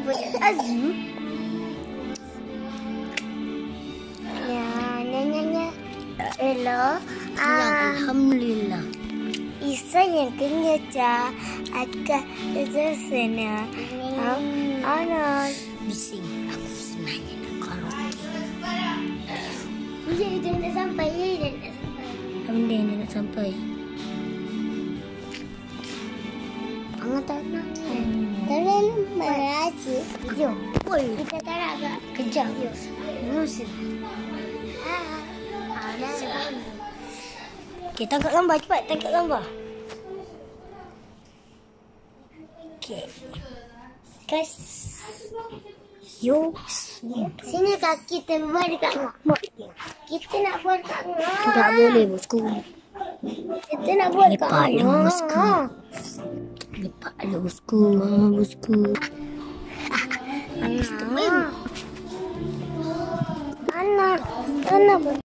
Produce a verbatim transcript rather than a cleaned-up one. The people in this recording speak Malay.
Azu. Ya, nyanyi hello. Alhamdulillah. Isa yang kenyata akan tersenyum. Anak. Bising. Aku senangnya nak karaoke. Dia dia nak sampai, dia nak sampai. Benda ni nak sampai. Angat tanah. Terlalu merasa. Jom. Oi, Kita tarik agak. kejap. Musim. Ah, Dah. Okay, tangkap gambar cepat. Tangkap gambar. Okay. Guys. Yo. sini kaki terbuat dekat mak. Kita nak buat kat mak. Tak boleh, bosku. Kita nak buat kat Lepak je, mak. bosku. Lepak je, bosku. Ha, bosku. Anak. Anak. Anak.